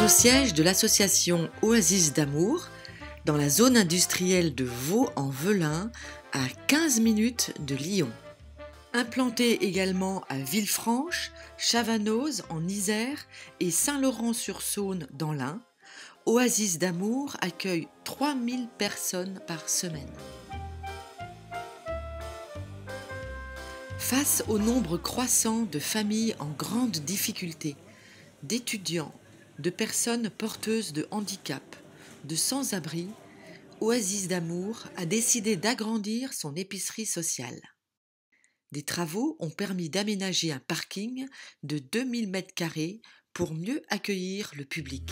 au siège de l'association Oasis d'Amour, dans la zone industrielle de Vaux-en-Velin, à 15 minutes de Lyon. Implanté également à Villefranche, Chavanoz en Isère et Saint-Laurent-sur-Saône dans l'Ain, Oasis d'Amour accueille 3000 personnes par semaine. Face au nombre croissant de familles en grande difficulté, d'étudiants, de personnes porteuses de handicap, de sans-abri, Oasis d'Amour a décidé d'agrandir son épicerie sociale. Des travaux ont permis d'aménager un parking de 2000 m² pour mieux accueillir le public.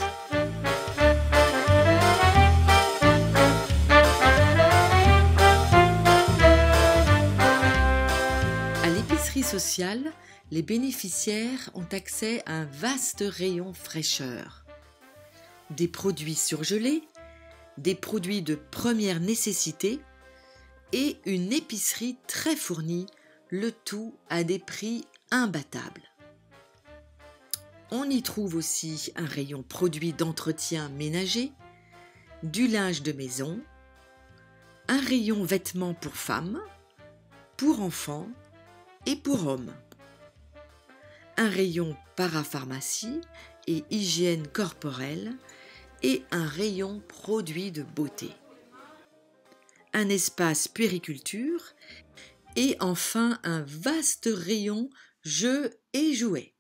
À l'épicerie sociale, les bénéficiaires ont accès à un vaste rayon fraîcheur. Des produits surgelés, des produits de première nécessité et une épicerie très fournie, le tout à des prix imbattables. On y trouve aussi un rayon produits d'entretien ménager, du linge de maison, un rayon vêtements pour femmes, pour enfants et pour hommes, un rayon parapharmacie et hygiène corporelle et un rayon produits de beauté, un espace puériculture et enfin un vaste rayon jeux et jouets.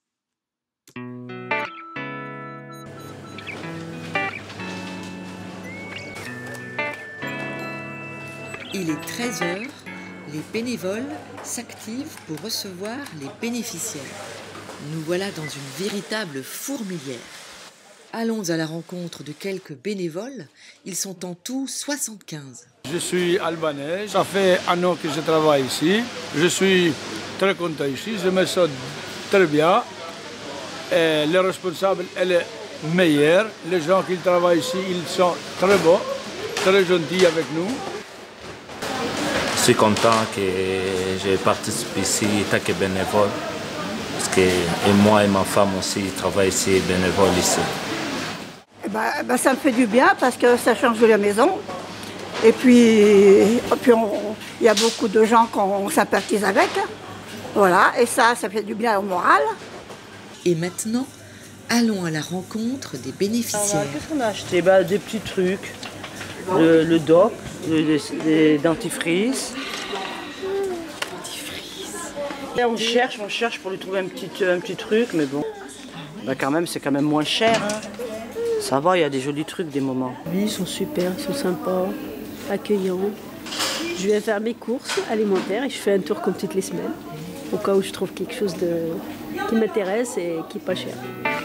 Il est 13 h. Les bénévoles s'activent pour recevoir les bénéficiaires. Nous voilà dans une véritable fourmilière. Allons à la rencontre de quelques bénévoles. Ils sont en tout 75. Je suis albanais. Ça fait 1 an que je travaille ici. Je suis très content ici. Je me sens très bien. Et le responsable est meilleur. Les gens qui travaillent ici, ils sont très bons, très gentils avec nous. Je suis content que je participe ici en tant que bénévole, parce que moi et ma femme aussi travaillons ici, bénévole ici. Ça me fait du bien parce que ça change de la maison. Et puis il y a beaucoup de gens qu'on sympathise avec. Voilà, et ça fait du bien au moral. Et maintenant, allons à la rencontre des bénéficiaires. Qu'est-ce qu'on a acheté? Des petits trucs. Le doc, des dentifrices. Et on cherche pour lui trouver un petit truc, mais bon, quand même, c'est quand même moins cher. Hein. Ça va, il y a des jolis trucs des moments. Oui, ils sont super, ils sont sympas, accueillants. Je vais faire mes courses alimentaires et je fais un tour comme toutes les semaines, au cas où je trouve quelque chose qui m'intéresse et qui n'est pas cher.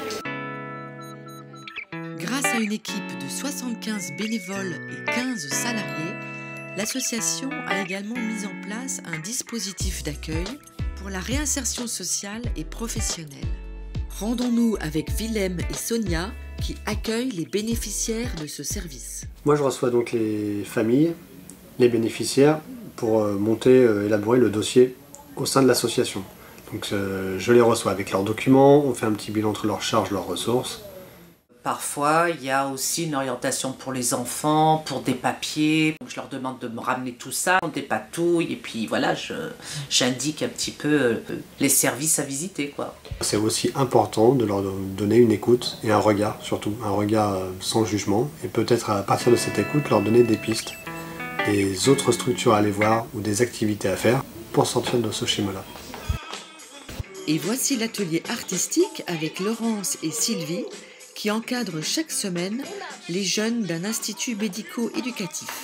Grâce à une équipe de 75 bénévoles et 15 salariés, l'association a également mis en place un dispositif d'accueil pour la réinsertion sociale et professionnelle. Rendons-nous avec Willem et Sonia qui accueillent les bénéficiaires de ce service. Moi je reçois donc les familles, les bénéficiaires pour élaborer le dossier au sein de l'association. Donc je les reçois avec leurs documents, on fait un petit bilan entre leurs charges, leurs ressources. Parfois, il y a aussi une orientation pour les enfants, pour des papiers. Je leur demande de me ramener tout ça, des patouilles, et puis voilà, j'indique un petit peu les services à visiter, quoi. C'est aussi important de leur donner une écoute et un regard, surtout, un regard sans jugement, et peut-être à partir de cette écoute, leur donner des pistes, des autres structures à aller voir ou des activités à faire pour sortir de ce schéma-là. Et voici l'atelier artistique avec Laurence et Sylvie, qui encadre chaque semaine les jeunes d'un institut médico-éducatif.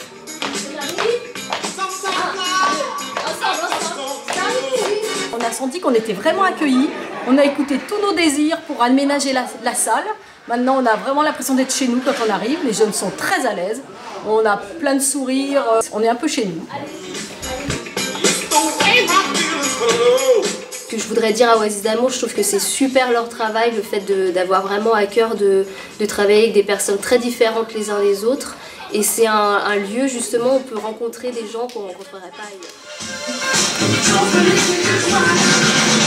On a senti qu'on était vraiment accueillis, on a écouté tous nos désirs pour aménager la salle. Maintenant on a vraiment l'impression d'être chez nous quand on arrive, les jeunes sont très à l'aise, on a plein de sourires, on est un peu chez nous. Ce que je voudrais dire à Oasis d'Amour, je trouve que c'est super leur travail, le fait d'avoir vraiment à cœur de travailler avec des personnes très différentes les uns des autres. Et c'est un lieu justement où on peut rencontrer des gens qu'on ne rencontrerait pas ailleurs.